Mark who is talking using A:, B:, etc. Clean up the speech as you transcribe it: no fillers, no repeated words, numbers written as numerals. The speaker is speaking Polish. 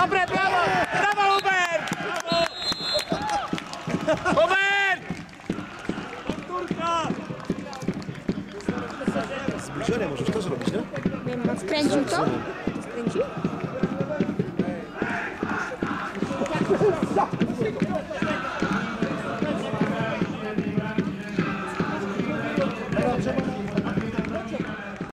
A: Dobre, brawo! Brawo, Hubert! Brawo! Hubert!
B: Zbliżenie możesz też robić, nie?
C: Nie wiem, skręcił to? Skręcił?